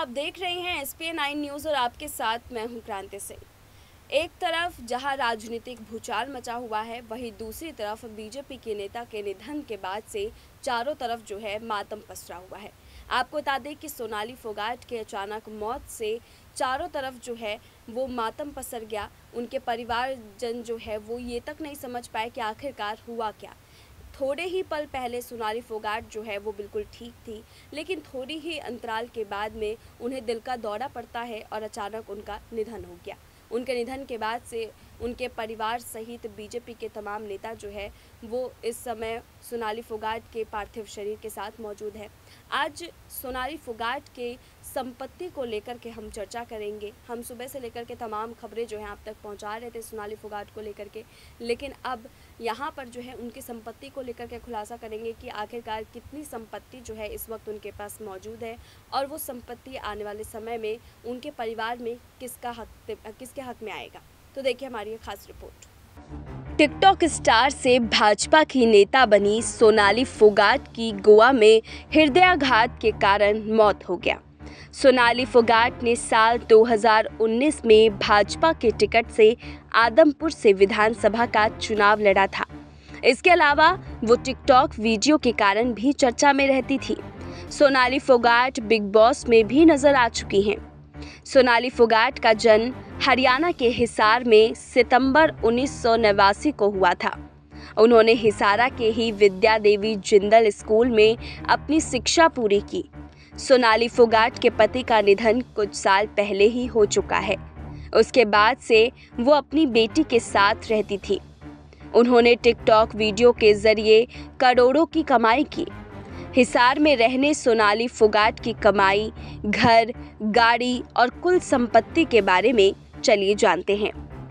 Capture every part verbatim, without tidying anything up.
आप देख रहे हैं S P A nine news और आपके साथ मैं हूं क्रांति सिंह। एक तरफ जहां राजनीतिक भूचाल मचा हुआ है, वहीं दूसरी तरफ बीजेपी के नेता के निधन के बाद से चारों तरफ जो है मातम पसरा हुआ है। आपको बता दें कि सोनाली फोगाट के अचानक मौत से चारों तरफ जो है वो मातम पसर गया। उनके परिवारजन जो है वो ये तक नहीं समझ पाए कि आखिरकार हुआ क्या। थोड़े ही पल पहले सोनाली फोगाट जो है वो बिल्कुल ठीक थी, लेकिन थोड़ी ही अंतराल के बाद में उन्हें दिल का दौरा पड़ता है और अचानक उनका निधन हो गया। उनके निधन के बाद से उनके परिवार सहित बीजेपी के तमाम नेता जो है वो इस समय सोनाली फोगाट के पार्थिव शरीर के साथ मौजूद है। आज सोनाली फोगाट के संपत्ति को लेकर के हम चर्चा करेंगे। हम सुबह से लेकर के तमाम खबरें जो हैं आप तक पहुंचा रहे थे सोनाली फोगाट को लेकर के, लेकिन अब यहाँ पर जो है उनकी संपत्ति को लेकर के खुलासा करेंगे कि आखिरकार कितनी संपत्ति जो है इस वक्त उनके पास मौजूद है और वो संपत्ति आने वाले समय में उनके परिवार में किसका हक किसके हक में आएगा। तो देखिए हमारी ये खास रिपोर्ट। टिकटॉक स्टार से भाजपा की नेता बनी सोनाली फोगाट की गोवा में हृदयाघात के कारण मौत हो गया। सोनाली फोगाट ने साल दो हज़ार उन्नीस में भाजपा के टिकट से आदमपुर से विधानसभा का चुनाव लड़ा था। इसके अलावा वो टिकटॉक वीडियो के कारण भी चर्चा में रहती थी। सोनाली फोगाट बिग बॉस में भी नजर आ चुकी हैं। सोनाली फोगाट का जन्म हरियाणा के हिसार में सितंबर उन्नीस सौ नवासी को हुआ था। उन्होंने हिसारा के ही विद्या देवी जिंदल स्कूल में अपनी शिक्षा पूरी की। सोनाली फोगाट के पति का निधन कुछ साल पहले ही हो चुका है। उसके बाद से वो अपनी बेटी के साथ रहती थी। उन्होंने टिकटॉक वीडियो के जरिए करोड़ों की कमाई की। हिसार में रहने सोनाली फोगाट की कमाई, घर, गाड़ी और कुल संपत्ति के बारे में चलिए जानते हैं।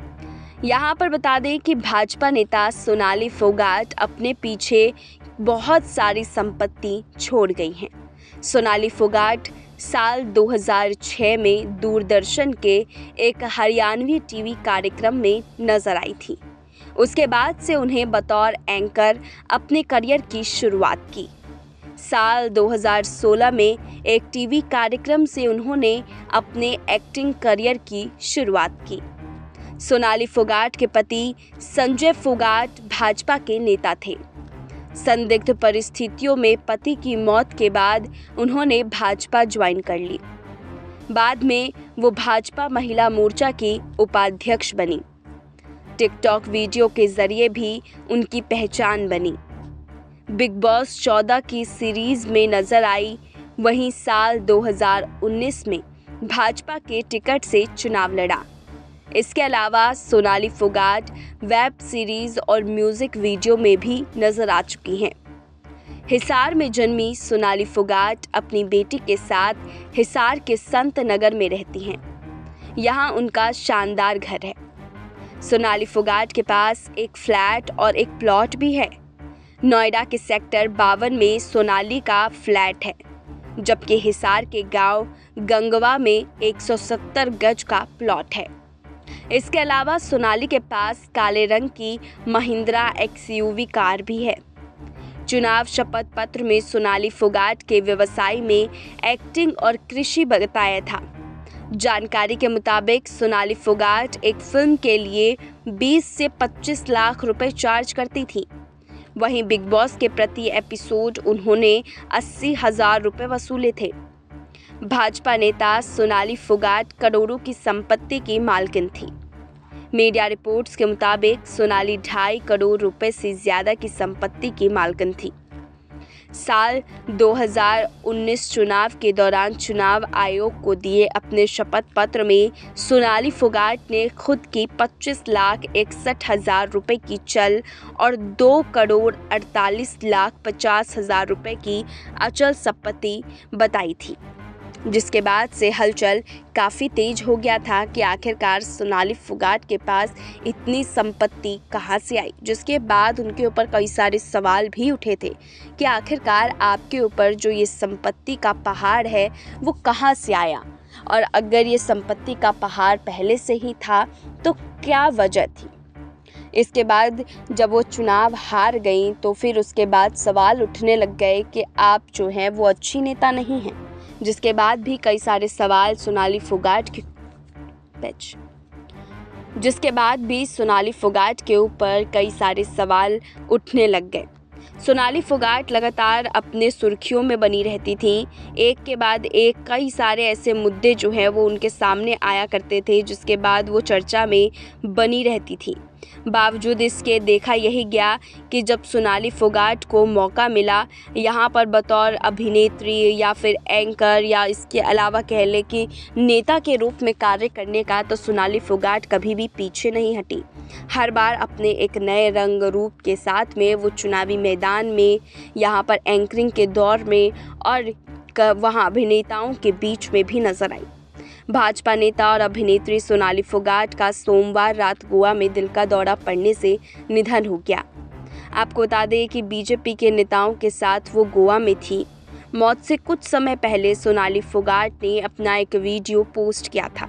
यहाँ पर बता दें कि भाजपा नेता सोनाली फोगाट अपने पीछे बहुत सारी संपत्ति छोड़ गई हैं। सोनाली फोगाट साल दो हज़ार छह में दूरदर्शन के एक हरियाणवी टीवी कार्यक्रम में नजर आई थी। उसके बाद से उन्हें बतौर एंकर अपने करियर की शुरुआत की। साल दो हज़ार सोलह में एक टीवी कार्यक्रम से उन्होंने अपने एक्टिंग करियर की शुरुआत की। सोनाली फोगाट के पति संजय फोगाट भाजपा के नेता थे। संदिग्ध परिस्थितियों में पति की मौत के बाद उन्होंने भाजपा ज्वाइन कर ली। बाद में वो भाजपा महिला मोर्चा की उपाध्यक्ष बनी। टिकटॉक वीडियो के जरिए भी उनकी पहचान बनी। बिग बॉस चौदह की सीरीज में नजर आई। वहीं साल दो हज़ार उन्नीस में भाजपा के टिकट से चुनाव लड़ा। इसके अलावा सोनाली फोगाट वेब सीरीज और म्यूजिक वीडियो में भी नजर आ चुकी हैं। हिसार में जन्मी सोनाली फोगाट अपनी बेटी के साथ हिसार के संत नगर में रहती हैं। यहाँ उनका शानदार घर है। सोनाली फोगाट के पास एक फ्लैट और एक प्लॉट भी है। नोएडा के सेक्टर बावन में सोनाली का फ्लैट है, जबकि हिसार के गांव गंगवा में एक सौ सत्तर गज का प्लॉट है। इसके अलावा सोनाली के पास काले रंग की Mahindra X U V car भी है। चुनाव शपथ पत्र में सोनाली फोगाट के व्यवसाय में एक्टिंग और कृषि बताया था। जानकारी के मुताबिक सोनाली फोगाट एक फिल्म के लिए बीस से पच्चीस लाख रुपए चार्ज करती थी। वहीं बिग बॉस के प्रति एपिसोड उन्होंने अस्सी हजार रुपये वसूले थे। भाजपा नेता सोनाली फोगाट करोड़ों की संपत्ति की मालकिन थी। मीडिया रिपोर्ट्स के मुताबिक सोनाली ढाई करोड़ रुपए से ज्यादा की संपत्ति की मालकिन थी। साल दो हज़ार उन्नीस चुनाव के दौरान चुनाव आयोग को दिए अपने शपथ पत्र में सोनाली फोगाट ने खुद की पच्चीस लाख इकसठ हजार रुपए की चल और दो करोड़ अड़तालीस लाख पचास हजार रुपए की अचल संपत्ति बताई थी, जिसके बाद से हलचल काफ़ी तेज हो गया था कि आखिरकार सोनाली फोगाट के पास इतनी संपत्ति कहां से आई। जिसके बाद उनके ऊपर कई सारे सवाल भी उठे थे कि आखिरकार आपके ऊपर जो ये संपत्ति का पहाड़ है वो कहां से आया, और अगर ये संपत्ति का पहाड़ पहले से ही था तो क्या वजह थी। इसके बाद जब वो चुनाव हार गई तो फिर उसके बाद सवाल उठने लग गए कि आप जो हैं वो अच्छी नेता नहीं हैं, जिसके बाद भी कई सारे सवाल सोनाली फोगाट के पिच जिसके बाद भी सोनाली फोगाट के ऊपर कई सारे सवाल उठने लग गए। सोनाली फोगाट लगातार अपने सुर्खियों में बनी रहती थी। एक के बाद एक कई सारे ऐसे मुद्दे जो हैं वो उनके सामने आया करते थे, जिसके बाद वो चर्चा में बनी रहती थी। बावजूद इसके देखा यही गया कि जब सोनाली फोगाट को मौका मिला यहाँ पर बतौर अभिनेत्री या फिर एंकर या इसके अलावा कह ले कि नेता के रूप में कार्य करने का, तो सोनाली फोगाट कभी भी पीछे नहीं हटी। हर बार अपने एक नए रंग रूप के साथ में वो चुनावी मैदान में, यहाँ पर एंकरिंग के दौर में और वहाँ अभिनेताओं के बीच में भी नजर आई। भाजपा नेता और अभिनेत्री सोनाली फोगाट का सोमवार रात गोवा में दिल का दौरा पड़ने से निधन हो गया। आपको बता दें कि बीजेपी के नेताओं के साथ वो गोवा में थी। मौत से कुछ समय पहले सोनाली फोगाट ने अपना एक वीडियो पोस्ट किया था।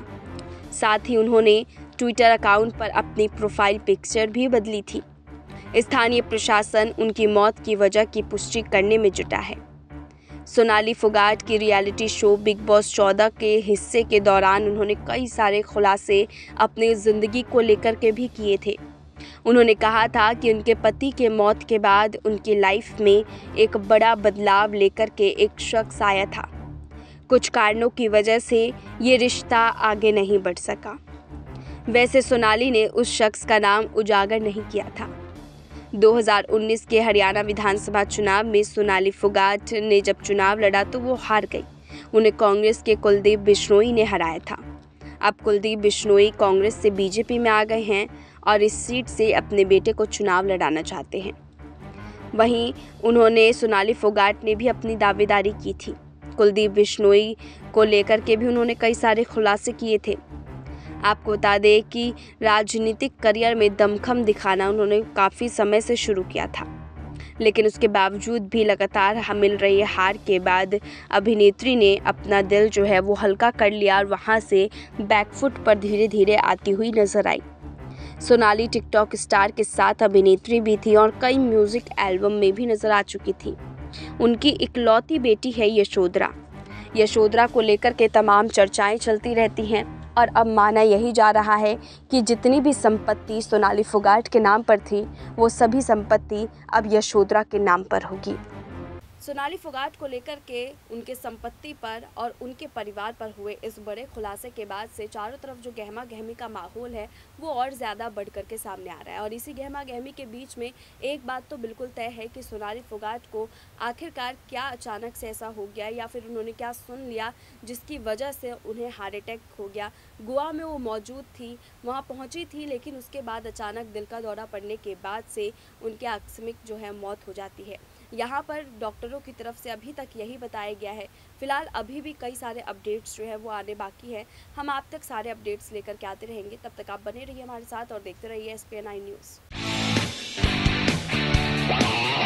साथ ही उन्होंने ट्विटर अकाउंट पर अपनी प्रोफाइल पिक्चर भी बदली थी। स्थानीय प्रशासन उनकी मौत की वजह की पुष्टि करने में जुटा है। सोनाली फोगाट की रियलिटी शो बिग बॉस चौदह के हिस्से के दौरान उन्होंने कई सारे खुलासे अपनी ज़िंदगी को लेकर के भी किए थे। उन्होंने कहा था कि उनके पति के मौत के बाद उनकी लाइफ में एक बड़ा बदलाव लेकर के एक शख्स आया था। कुछ कारणों की वजह से ये रिश्ता आगे नहीं बढ़ सका। वैसे सोनाली ने उस शख्स का नाम उजागर नहीं किया था। दो हज़ार उन्नीस के हरियाणा विधानसभा चुनाव में सोनाली फोगाट ने जब चुनाव लड़ा तो वो हार गई। उन्हें कांग्रेस के कुलदीप बिश्नोई ने हराया था। अब कुलदीप बिश्नोई कांग्रेस से बीजेपी में आ गए हैं और इस सीट से अपने बेटे को चुनाव लड़ाना चाहते हैं। वहीं उन्होंने सोनाली फोगाट ने भी अपनी दावेदारी की थी। कुलदीप बिश्नोई को लेकर के भी उन्होंने कई सारे खुलासे किए थे। आपको बता दें कि राजनीतिक करियर में दमखम दिखाना उन्होंने काफ़ी समय से शुरू किया था, लेकिन उसके बावजूद भी लगातार मिल रही हार के बाद अभिनेत्री ने अपना दिल जो है वो हल्का कर लिया और वहाँ से बैकफुट पर धीरे धीरे आती हुई नजर आई। सोनाली टिकटॉक स्टार के साथ अभिनेत्री भी थी और कई म्यूजिक एल्बम में भी नजर आ चुकी थी। उनकी इकलौती बेटी है यशोधरा। यशोधरा को लेकर के तमाम चर्चाएं चलती रहती हैं और अब माना यही जा रहा है कि जितनी भी संपत्ति सोनाली फोगाट के नाम पर थी वो सभी संपत्ति अब यशोधरा के नाम पर होगी। सोनाली फोगाट को लेकर के उनके संपत्ति पर और उनके परिवार पर हुए इस बड़े खुलासे के बाद से चारों तरफ जो गहमा गहमी का माहौल है वो और ज़्यादा बढ़ कर के सामने आ रहा है। और इसी गहमा गहमी के बीच में एक बात तो बिल्कुल तय है कि सोनाली फोगाट को आखिरकार क्या अचानक से ऐसा हो गया या फिर उन्होंने क्या सुन लिया जिसकी वजह से उन्हें हार्ट अटैक हो गया। गोवा में वो मौजूद थी, वहाँ पहुँची थी, लेकिन उसके बाद अचानक दिल का दौरा पड़ने के बाद से उनकी आकस्मिक जो है मौत हो जाती है। यहाँ पर डॉक्टरों की तरफ से अभी तक यही बताया गया है। फिलहाल अभी भी कई सारे अपडेट्स जो है वो आने बाकी है। हम आप तक सारे अपडेट्स लेकर के आते रहेंगे। तब तक आप बने रहिए हमारे साथ और देखते रहिए S P N I news.